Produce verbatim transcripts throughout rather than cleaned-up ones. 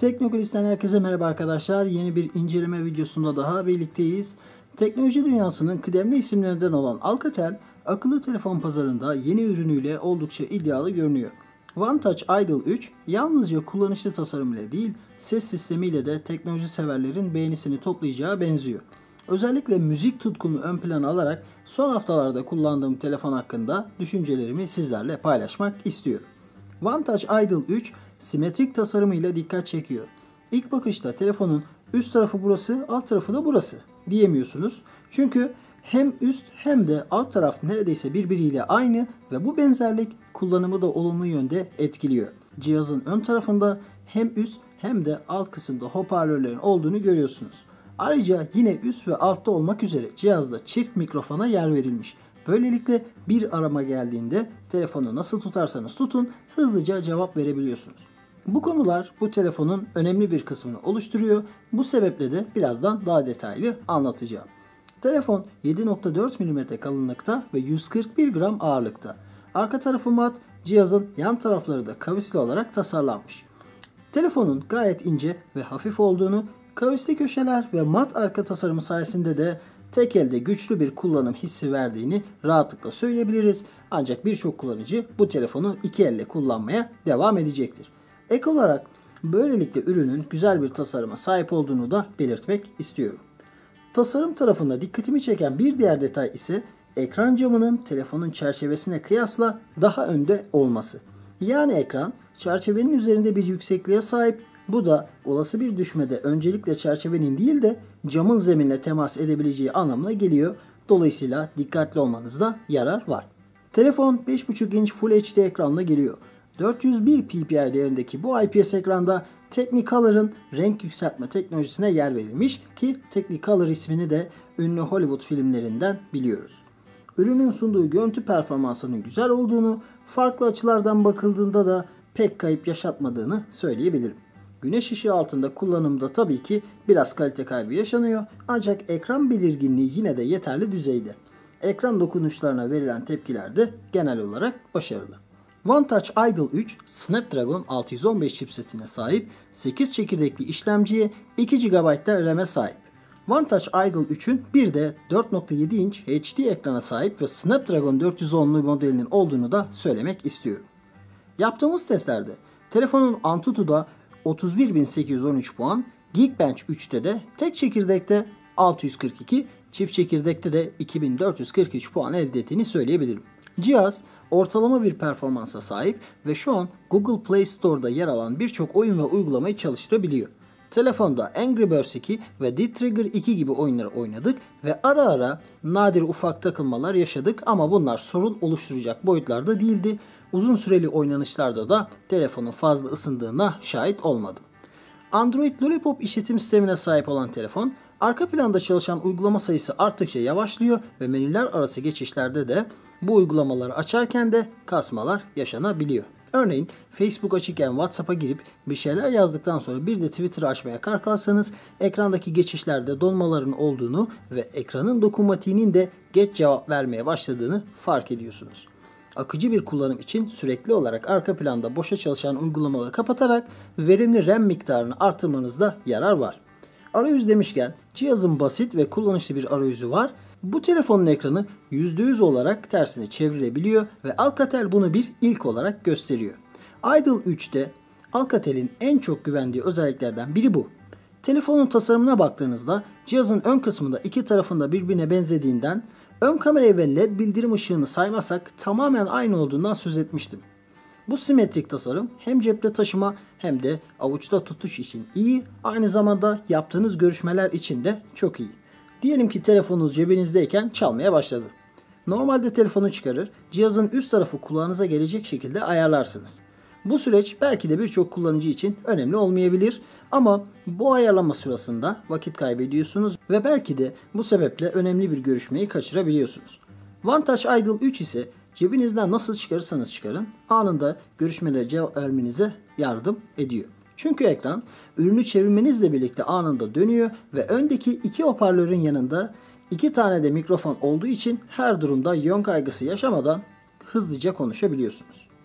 Teknopolis'ten herkese merhaba arkadaşlar. Yeni bir inceleme videosunda daha birlikteyiz. Teknoloji dünyasının kıdemli isimlerinden olan Alcatel, akıllı telefon pazarında yeni ürünüyle oldukça iddialı görünüyor. OneTouch Idol üç, yalnızca kullanışlı tasarımıyla değil, ses sistemiyle de teknoloji severlerin beğenisini toplayacağı benziyor. Özellikle müzik tutkumu ön plana alarak son haftalarda kullandığım telefon hakkında düşüncelerimi sizlerle paylaşmak istiyorum. OneTouch Idol üç, simetrik tasarımıyla dikkat çekiyor. İlk bakışta telefonun üst tarafı burası, alt tarafı da burası diyemiyorsunuz. Çünkü hem üst hem de alt taraf neredeyse birbiriyle aynı ve bu benzerlik kullanımı da olumlu yönde etkiliyor. Cihazın ön tarafında hem üst hem de alt kısımda hoparlörlerin olduğunu görüyorsunuz. Ayrıca yine üst ve altta olmak üzere cihazda çift mikrofona yer verilmiş. Böylelikle bir arama geldiğinde telefonu nasıl tutarsanız tutun hızlıca cevap verebiliyorsunuz. Bu konular bu telefonun önemli bir kısmını oluşturuyor. Bu sebeple de birazdan daha detaylı anlatacağım. Telefon yedi nokta dört milimetre kalınlıkta ve yüz kırk bir gram ağırlıkta. Arka tarafı mat, cihazın yan tarafları da kavisli olarak tasarlanmış. Telefonun gayet ince ve hafif olduğunu, kavisli köşeler ve mat arka tasarımı sayesinde de tek elde güçlü bir kullanım hissi verdiğini rahatlıkla söyleyebiliriz. Ancak birçok kullanıcı bu telefonu iki elle kullanmaya devam edecektir. Ek olarak böylelikle ürünün güzel bir tasarıma sahip olduğunu da belirtmek istiyorum. Tasarım tarafında dikkatimi çeken bir diğer detay ise ekran camının telefonun çerçevesine kıyasla daha önde olması. Yani ekran çerçevenin üzerinde bir yüksekliğe sahip. Bu da olası bir düşmede öncelikle çerçevenin değil de camın zeminle temas edebileceği anlamına geliyor. Dolayısıyla dikkatli olmanızda yarar var. Telefon beş buçuk inç Full H D ekranla geliyor. dört yüz bir P P I değerindeki bu I P S ekranda Technicolor'ın renk yükseltme teknolojisine yer verilmiş ki Technicolor ismini de ünlü Hollywood filmlerinden biliyoruz. Ürünün sunduğu görüntü performansının güzel olduğunu, farklı açılardan bakıldığında da pek kayıp yaşatmadığını söyleyebilirim. Güneş ışığı altında kullanımda tabii ki biraz kalite kaybı yaşanıyor ancak ekran belirginliği yine de yeterli düzeyde. Ekran dokunuşlarına verilen tepkiler de genel olarak başarılı. OneTouch Idol üç, Snapdragon altı yüz on beş chipsetine sahip, sekiz çekirdekli işlemciye, iki gigabayt da RAM'e sahip. OneTouch Idol üçün bir de dört nokta yedi inç H D ekrana sahip ve Snapdragon dört yüz onlu modelinin olduğunu da söylemek istiyorum. Yaptığımız testlerde telefonun Antutu'da otuz bir bin sekiz yüz on üç puan, Geekbench üçte de tek çekirdekte altı yüz kırk iki, çift çekirdekte de iki bin dört yüz kırk üç puan elde ettiğini söyleyebilirim. Cihaz ortalama bir performansa sahip ve şu an Google Play Store'da yer alan birçok oyun ve uygulamayı çalıştırabiliyor. Telefonda Angry Birds iki ve Dead Trigger iki gibi oyunları oynadık ve ara ara nadir ufak takılmalar yaşadık ama bunlar sorun oluşturacak boyutlarda değildi. Uzun süreli oynanışlarda da telefonun fazla ısındığına şahit olmadım. Android Lollipop işletim sistemine sahip olan telefon, arka planda çalışan uygulama sayısı arttıkça yavaşlıyor ve menüler arası geçişlerde de bu uygulamaları açarken de kasmalar yaşanabiliyor. Örneğin Facebook açıkken WhatsApp'a girip bir şeyler yazdıktan sonra bir de Twitter'ı açmaya kalkarsanız ekrandaki geçişlerde donmaların olduğunu ve ekranın dokunmatiğinin de geç cevap vermeye başladığını fark ediyorsunuz. Akıcı bir kullanım için sürekli olarak arka planda boşa çalışan uygulamaları kapatarak verimli RAM miktarını artırmanızda yarar var. Arayüz demişken cihazın basit ve kullanışlı bir arayüzü var. Bu telefonun ekranı yüzde yüz olarak tersine çevrilebiliyor ve Alcatel bunu bir ilk olarak gösteriyor. Idol üçte Alcatel'in en çok güvendiği özelliklerden biri bu. Telefonun tasarımına baktığınızda cihazın ön kısmında iki tarafında birbirine benzediğinden ön kamerayı ve led bildirim ışığını saymasak tamamen aynı olduğundan söz etmiştim. Bu simetrik tasarım hem cepte taşıma hem de avuçta tutuş için iyi, aynı zamanda yaptığınız görüşmeler için de çok iyi. Diyelim ki telefonunuz cebinizdeyken çalmaya başladı. Normalde telefonu çıkarır, cihazın üst tarafı kulağınıza gelecek şekilde ayarlarsınız. Bu süreç belki de birçok kullanıcı için önemli olmayabilir ama bu ayarlama sırasında vakit kaybediyorsunuz ve belki de bu sebeple önemli bir görüşmeyi kaçırabiliyorsunuz. OneTouch Idol üç ise cebinizden nasıl çıkarırsanız çıkarın anında görüşmelere cevap vermenize yardım ediyor. Çünkü ekran ürünü çevirmenizle birlikte anında dönüyor ve öndeki iki hoparlörün yanında iki tane de mikrofon olduğu için her durumda yön kaygısı yaşamadan hızlıca konuşabiliyorsunuz.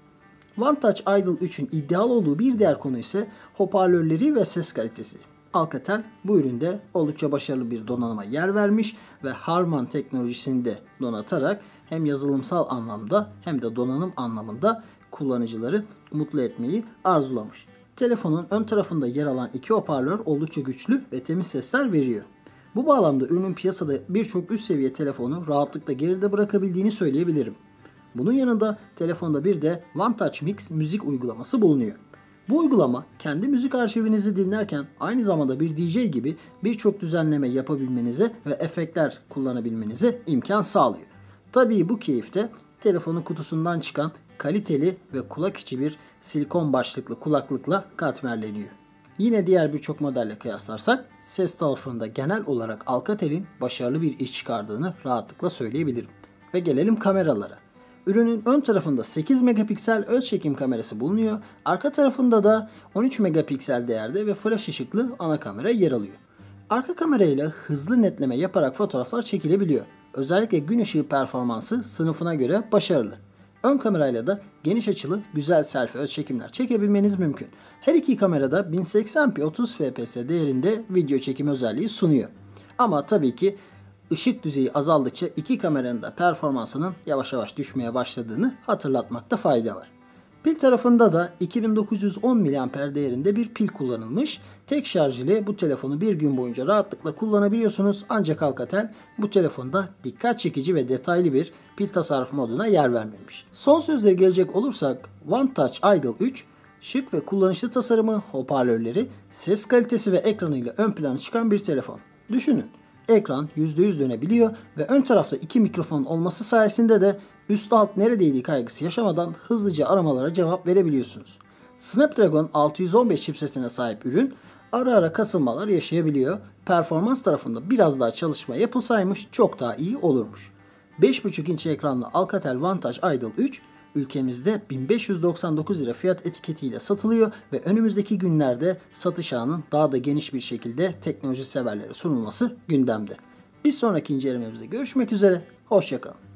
OneTouch Idol üçün iddialı olduğu bir diğer konu ise hoparlörleri ve ses kalitesi. Alcatel bu üründe oldukça başarılı bir donanıma yer vermiş ve Harman teknolojisini de donatarak hem yazılımsal anlamda hem de donanım anlamında kullanıcıları mutlu etmeyi arzulamış. Telefonun ön tarafında yer alan iki hoparlör oldukça güçlü ve temiz sesler veriyor. Bu bağlamda ürünün piyasada birçok üst seviye telefonu rahatlıkla geride bırakabildiğini söyleyebilirim. Bunun yanında telefonda bir de OneTouch Mix müzik uygulaması bulunuyor. Bu uygulama kendi müzik arşivinizi dinlerken aynı zamanda bir D J gibi birçok düzenleme yapabilmenize ve efektler kullanabilmenize imkan sağlıyor. Tabii bu keyif de telefonun kutusundan çıkan kaliteli ve kulak içi bir silikon başlıklı kulaklıkla katmerleniyor. Yine diğer birçok modelle kıyaslarsak ses tarafında genel olarak Alcatel'in başarılı bir iş çıkardığını rahatlıkla söyleyebilirim. Ve gelelim kameralara. Ürünün ön tarafında sekiz megapiksel öz çekim kamerası bulunuyor. Arka tarafında da on üç megapiksel değerde ve flash ışıklı ana kamera yer alıyor. Arka kamerayla hızlı netleme yaparak fotoğraflar çekilebiliyor. Özellikle gün ışığı performansı sınıfına göre başarılı. Ön kamerayla da geniş açılı güzel selfie öz çekimler çekebilmeniz mümkün. Her iki kamerada bin seksen p otuz F P S değerinde video çekim özelliği sunuyor. Ama tabii ki ışık düzeyi azaldıkça iki kameranın da performansının yavaş yavaş düşmeye başladığını hatırlatmakta fayda var. Pil tarafında da iki bin dokuz yüz on miliamper değerinde bir pil kullanılmış. Tek şarj ile bu telefonu bir gün boyunca rahatlıkla kullanabiliyorsunuz. Ancak Alcatel bu telefonda dikkat çekici ve detaylı bir pil tasarruf moduna yer vermemiş. Son sözleri gelecek olursak OneTouch Idol üç şık ve kullanışlı tasarımı, hoparlörleri, ses kalitesi ve ekranıyla ön plana çıkan bir telefon. Düşünün. Ekran yüzde yüz dönebiliyor ve ön tarafta iki mikrofon olması sayesinde de üst alt neredeydi kaygısı yaşamadan hızlıca aramalara cevap verebiliyorsunuz. Snapdragon altı yüz on beş chipsetine sahip ürün ara ara kasılmalar yaşayabiliyor. Performans tarafında biraz daha çalışma yapılsaymış çok daha iyi olurmuş. beş buçuk inç ekranlı Alcatel OneTouch Idol üç ülkemizde bin beş yüz doksan dokuz lira fiyat etiketiyle satılıyor ve önümüzdeki günlerde satış ağının daha da geniş bir şekilde teknoloji severlere sunulması gündemde. Bir sonraki incelememizde görüşmek üzere, hoşça kalın.